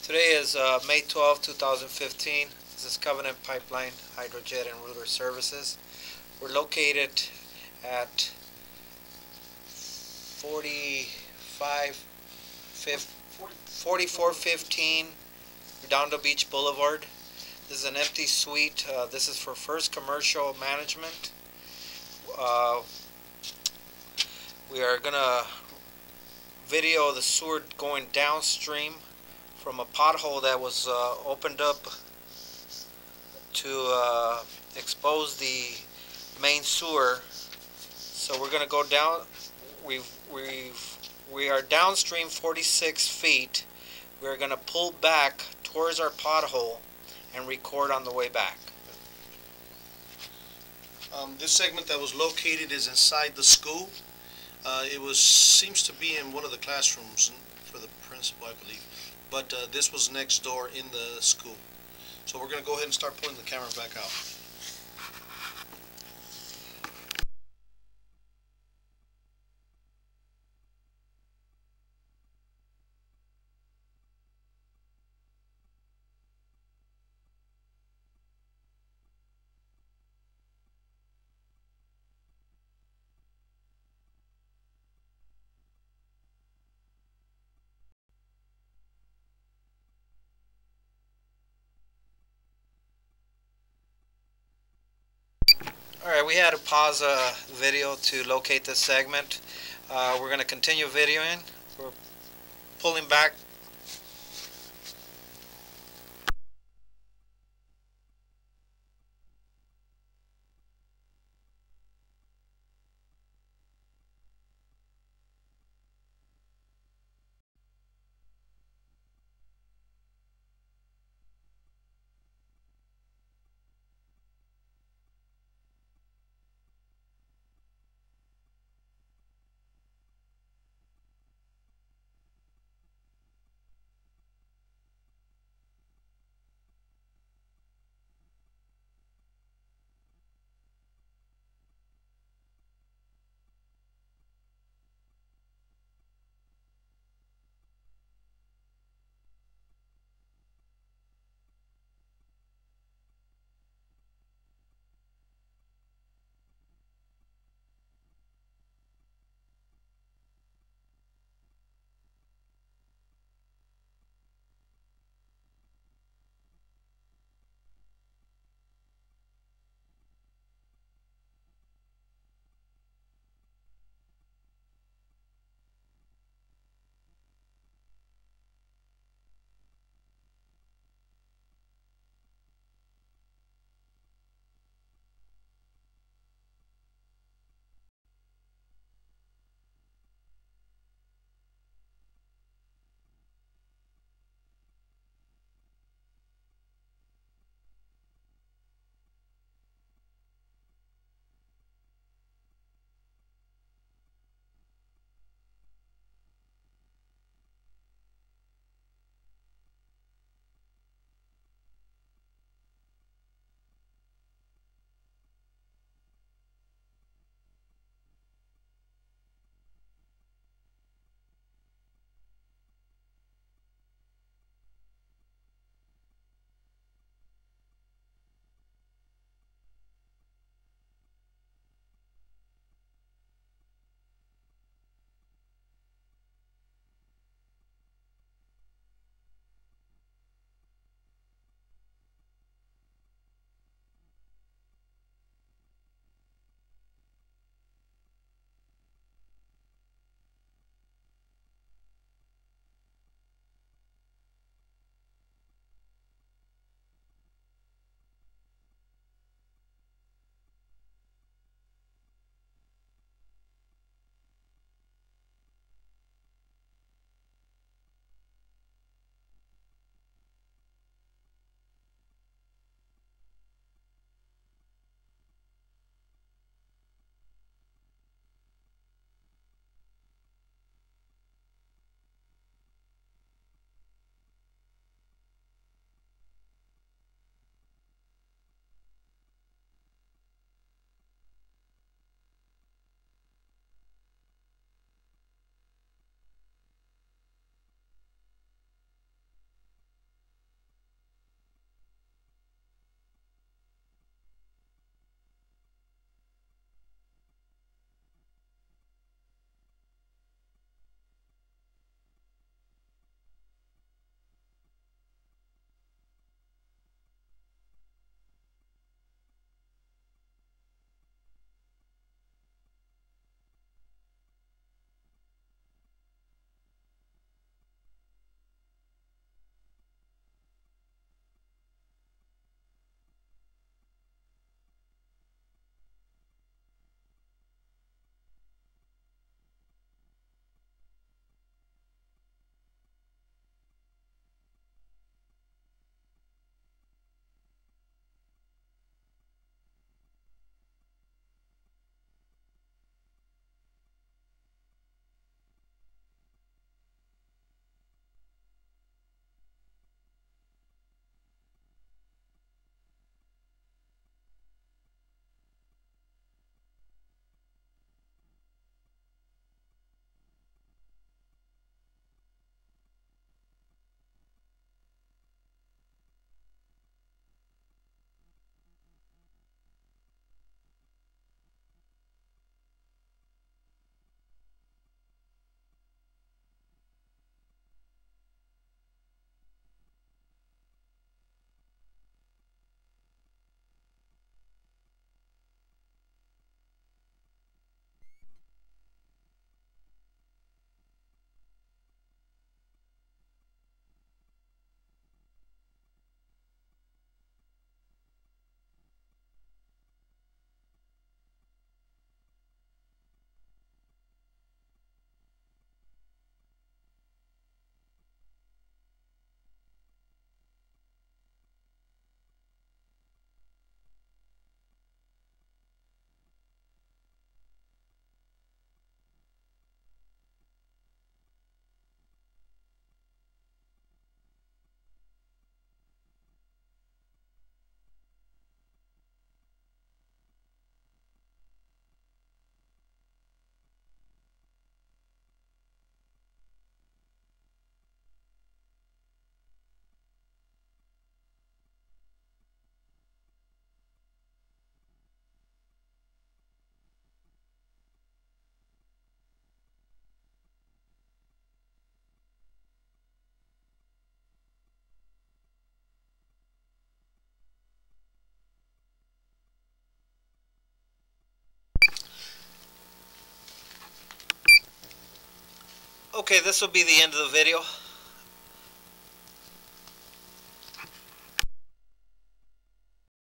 Today is May 12, 2015. This is Covenant Pipeline, Hydrojet, and Router Services. We're located at 4415 Redondo Beach Boulevard. This is an empty suite. This is for First Commercial Management. Uh, we are going to video the sewer going downstream from a pothole that was opened up to expose the main sewer. So we're going to go down. We are downstream 46 feet. We're going to pull back towards our pothole and record on the way back. This segment that was located is inside the school. It seems to be in one of the classrooms for the principal, I believe. But this was next door in the school. So we're going to go ahead and start pulling the camera back out. Alright, we had to pause a video to locate this segment. We're going to continue videoing. We're pulling back. Okay, this will be the end of the video.